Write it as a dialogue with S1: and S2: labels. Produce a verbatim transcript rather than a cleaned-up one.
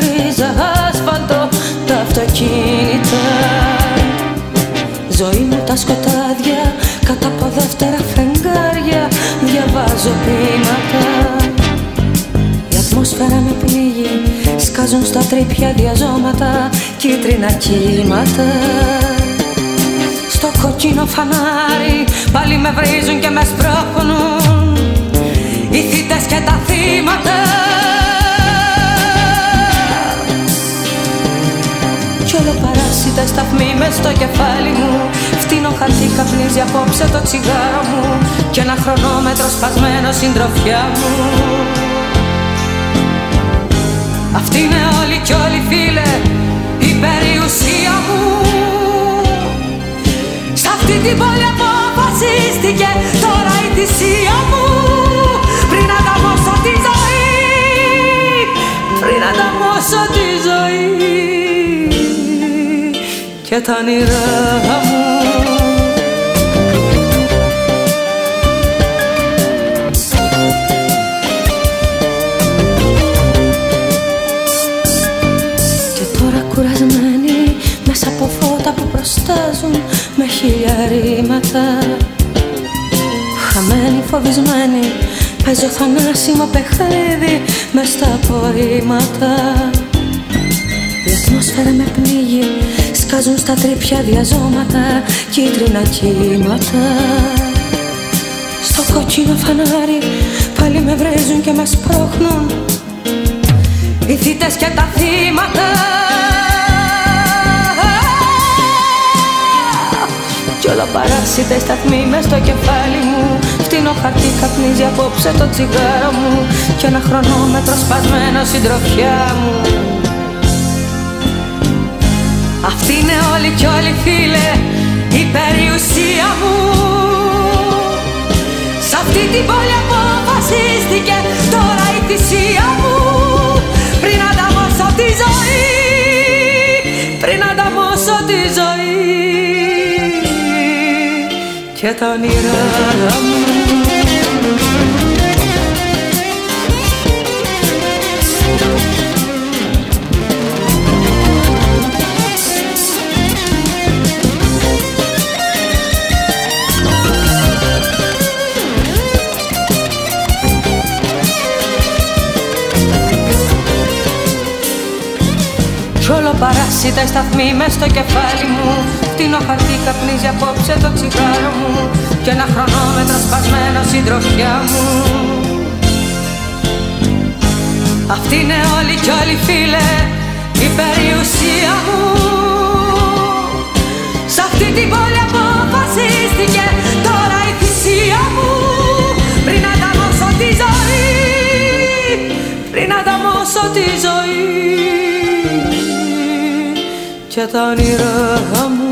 S1: γκρίζα άσφαλτο τα αυτοκίνητα. Ζωή μου τα σκοτάδια, κάτω από δεύτερα φεγγάρια διαβάζω ποίηματα. Η ατμόσφαιρα με πνίγει, σκάζουν στα τρύπια διαζώματα κίτρινα κύματα. Στο κόκκινο φανάρι πάλι με βρίζουν και με σπρώχνουν οι θύτες και τα θύματα. Κι όλο παράσιτα σταθμοί μες στο κεφάλι μου. Φτύνω χαρτί, καπνίζει απόψε το τσιγάρο μου κι ένα χρονόμετρο σπασμένο συντροφιά μου. Αυτή είναι όλη κι όλοι φίλε η περιουσία μου. Σ' αυτή την πόλη αποφασίστηκε τώρα η θυσία μου. Πριν ανταμώσω τη ζωή, πριν ανταμώσω τη ζωή και τα όνειρά μου. Και τώρα κουρασμένοι μέσα από φώτα που προστάζουν με χίλια ρήματα. Χαμένοι, φοβισμένοι, παίζω θανάσιμο παιχνίδι μες στα απορρίμματα. Η ατμόσφαιρα με πνίγει, σκάζουν στα τρύπια διαζώματα κίτρινα κύματα. Στο κόκκινο φανάρι πάλι με βρίζουν και με σπρώχνουν οι θύτες και τα θύματα. Κι όλα παράσιτες σταθμοί μες στο κεφάλι μου. Φτύνω χαρτί, καπνίζει απόψε το τσιγάρο μου κι ένα χρονόμετρο σπασμένο συντροφιά μου. Αυτή είναι όλη κι όλοι φίλε η περιουσία μου. Σ' αυτή την πόλη αποφασίστηκε τώρα η θυσία μου. Πριν ανταμώσω τη ζωή, πριν ανταμώσω τη ζωή και τα όνειρά μου. Κι όλο παράσιτα σταθμοί μες στο κεφάλι μου. Φτύνω χαρτί, καπνίζει απόψε το τσιγάρο μου κι ένα χρονόμετρο σπασμένο συντροφιά μου. Αυτή είναι όλη κι όλοι φίλε η περιουσία μου. Σ' αυτή την πόλη αποφασίστηκε τώρα η θυσία μου. Πριν ανταμώσω τη ζωή, πριν ανταμώσω τη ζωή και τα όνειρά μου.